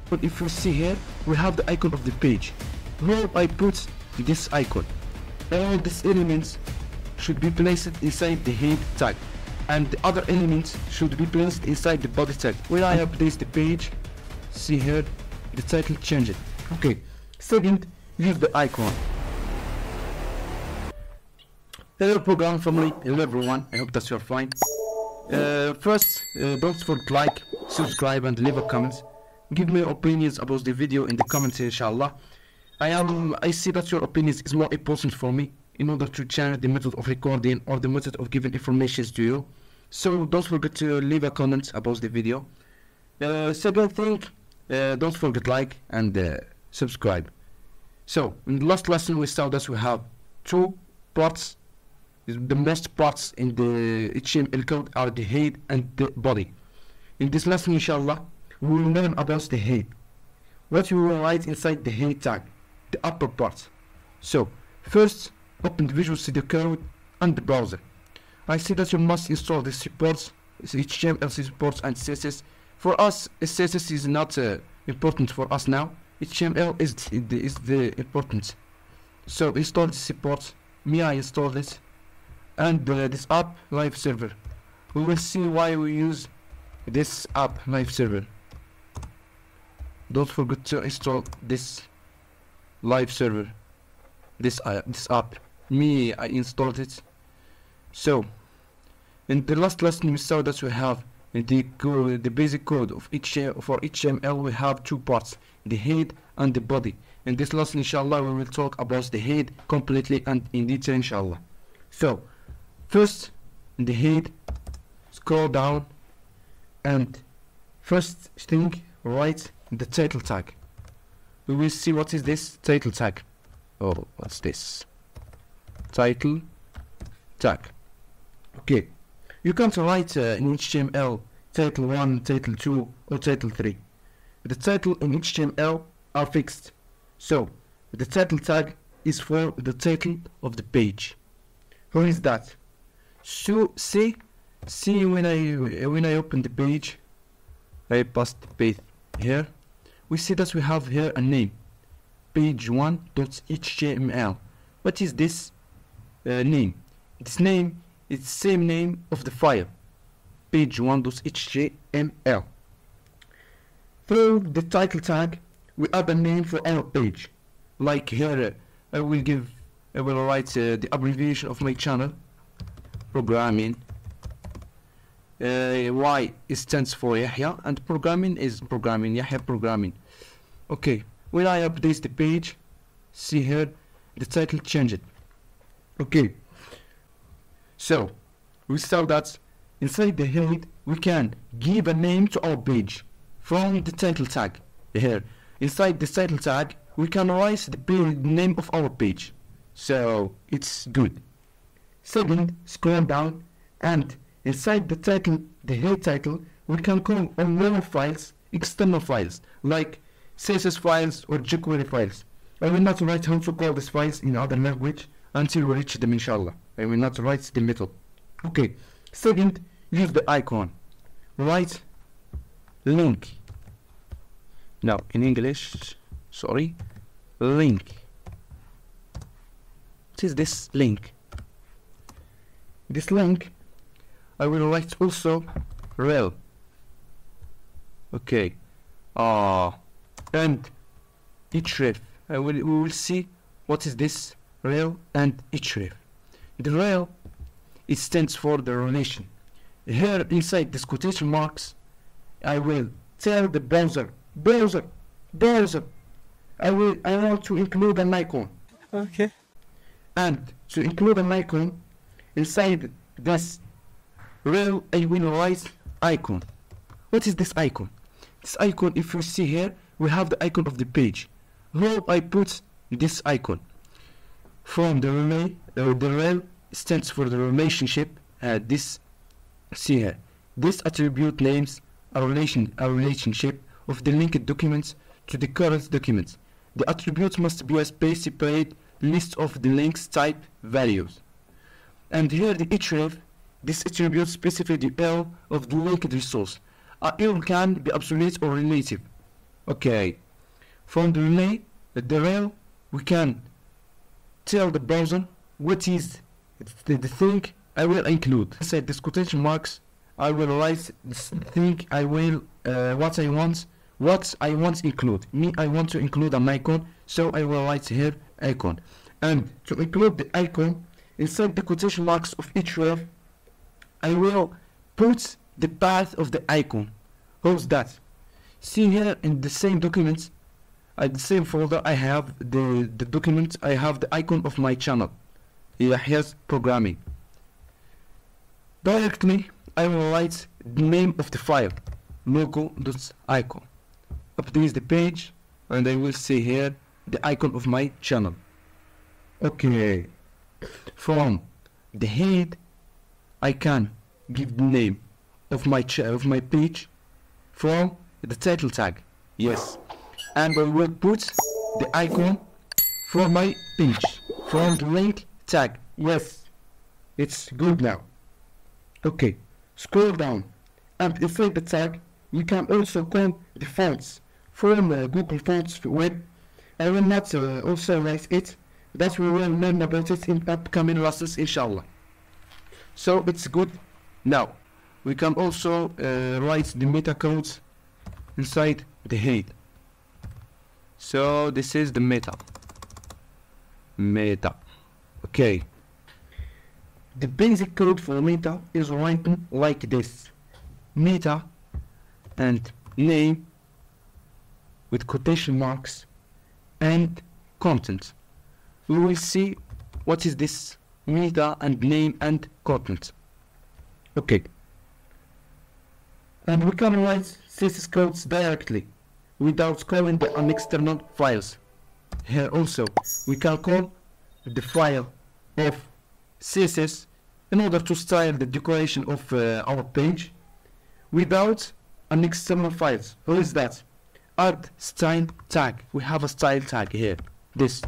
But if you see here, we have the icon of the page. Here I put this icon. All these elements should be placed inside the head tag, and the other elements should be placed inside the body tag. When I update the page, see here, the title changed. Okay, second, use the icon. Hello program family, hello everyone, I hope that you're fine. First, don't forget to like, subscribe and leave a comment. Give me your opinions about the video in the comments, inshallah. I see that your opinions is more important for me in order to change the method of recording or the method of giving information to you. So don't forget to leave a comment about the video. Second thing, don't forget like and subscribe. So in the last lesson we saw that we have two parts. The most parts in the HTML code are the head and the body. In this lesson, inshallah, we will learn about the head. What we will write inside the head tag, the upper part. So first, open the Visual Studio Code and the browser. I see that you must install the supports, HTML supports and CSS. For us, CSS is not important for us now. HTML is the important. So install the support. I install this. And this app live server. We will see why we use this app live server. Don't forget to install this live server. This app. I installed it. So in the last lesson we saw that we have the basic code of for HTML. We have two parts, the head and the body. In this lesson, inshallah, we will talk about the head completely and in detail, inshallah. So first, in the head, scroll down, and first thing, write the title tag. We will see what is this title tag. Oh, what's this? Title tag. Okay, you can't write in HTML title 1, title 2, or title 3. The title in HTML are fixed. So the title tag is for the title of the page. Who is that? So see when I open the page, I paste the page here. We see that we have here a name, page1.html. What is this name? This name is the same name of the file, page1.html. Through the title tag, we add a name for our page. Like here, I will write the abbreviation of my channel. Programming. Y stands for Yahya, and programming is programming. Yahya programming. Okay, when I update the page, see here the title changed. Okay, so we saw that inside the head we can give a name to our page from the title tag. Here inside the title tag we can write the name of our page, so it's good. Second, scroll down, and inside the title, the head title, we can call on more files, external files, like CSS files or jQuery files. I will not write how to call these files in other language until we reach them, inshallah. I will not write the method. Okay, second, use the icon. Write link. Now, in English, sorry, link. What is this link? This link, I will write also rel. Okay, and href. We will see what is this rel and href. The rel, it stands for the relation. Here inside this quotation marks, I will tell the browser, I want to include an icon. Okay. And to include an icon, inside this rel, I will write icon. What is this icon? This icon, if you see here, we have the icon of the page. Here I put this icon. From the rel stands for the relationship. See here, this attribute names a relationship of the linked documents to the current documents. The attribute must be a specified list of the links type values. And here the href, this attribute specifies the L of the linked resource. A L can be absolute or relative. Okay, from the relay, the rail, we can tell the browser what is the thing I will include. Inside this quotation marks, I will write this thing I will what I want include. Me, I want to include an icon, so I will write here icon. And to include the icon inside the quotation marks of each row, I will put the path of the icon. How's that? See here in the same document, at the same folder, I have the document. I have the icon of my channel, YAHYA's programming. Directly, I will write the name of the file, logo.icon. Update the page, and I will see here the icon of my channel. Okay, from the head, I can give the name of my page from the title tag. Yes, and I will put the icon from my page from the link tag. Yes, it's good now. Okay, scroll down, and inside the tag you can also call the fonts from Google Fonts web. I will not also write it, that we will learn about it in upcoming lessons, inshallah. So it's good. Now we can also write the meta codes inside the head. So this is the meta. Okay, the basic code for meta is written like this: meta and name with quotation marks and content. We will see what is this meta and name and content. Okay, and we can write CSS codes directly without calling the external files. Here also we can call the file of CSS in order to style the decoration of our page without an external files. What is that? Add style tag. We have a style tag here. This.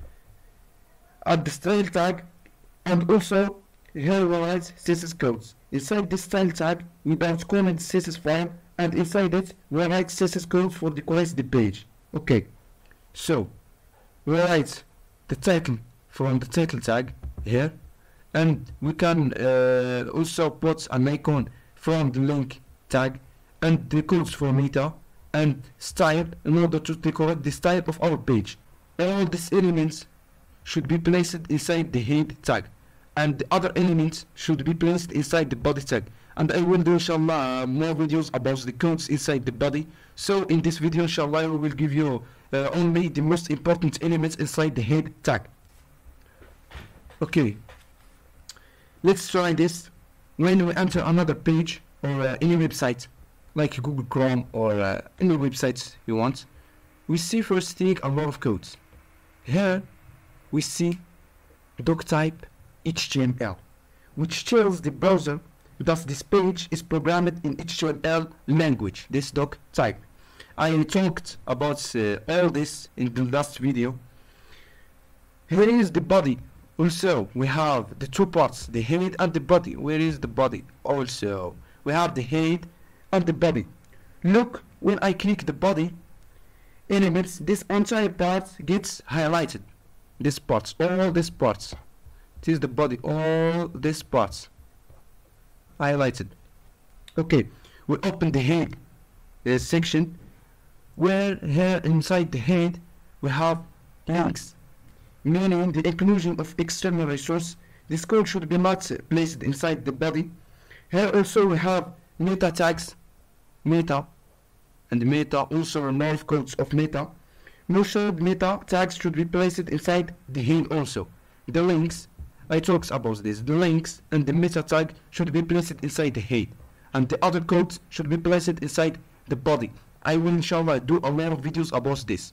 Add the style tag, and also here we write CSS codes inside this style tag without calling the CSS file, and inside it we write CSS codes for decorate the page. Okay, so we write the title from the title tag here, and we can also put an icon from the link tag and the codes for meta and style in order to decorate the style of our page. All these elements should be placed inside the head tag, and the other elements should be placed inside the body tag. And I will do, inshallah, more videos about the codes inside the body. So in this video, inshallah, I will give you only the most important elements inside the head tag. Okay, let's try this. When we enter another page or any website like Google Chrome or any websites you want, we see first thing a lot of codes. Here we see doc type HTML, which tells the browser that this page is programmed in HTML language, this doc type. I talked about all this in the last video. Here is the body. Also, we have the two parts, the head and the body. Where is the body? Also, we have the head and the body. Look, when I click the body elements, this entire part gets highlighted. This parts, all these parts. It is the body, all these parts highlighted. Okay, we open the head section, where here inside the head we have links, meaning the inclusion of external resource. This code should be not placed inside the body. Here also we have meta tags, meta, and meta also remove codes of meta. Also, meta tags should be placed inside the head also. The links, I talked about this. The links and the meta tag should be placed inside the head, and the other codes should be placed inside the body. I will, inshallah, do a lot of videos about this.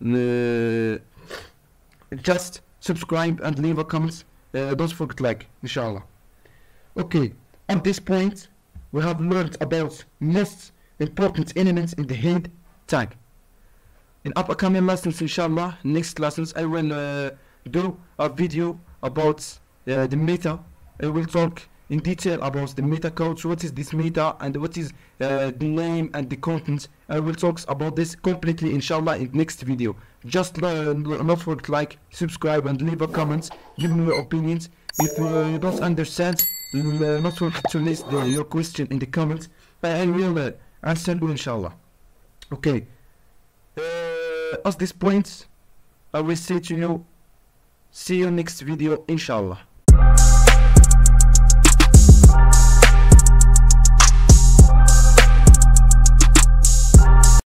Just subscribe and leave a comment. Don't forget like, inshallah. Okay, at this point we have learned about most important elements in the head tag. In upcoming lessons, inshallah, next lessons, I will do a video about the meta. I will talk in detail about the meta codes, what is this meta and what is the name and the content. I will talk about this completely inshallah in next video. Just not forget to like, subscribe and leave a comment, give me your opinions. If you don't understand, not forget to list your question in the comments, I will answer you inshallah. Okay, at this point I will say to you, see you next video inshallah.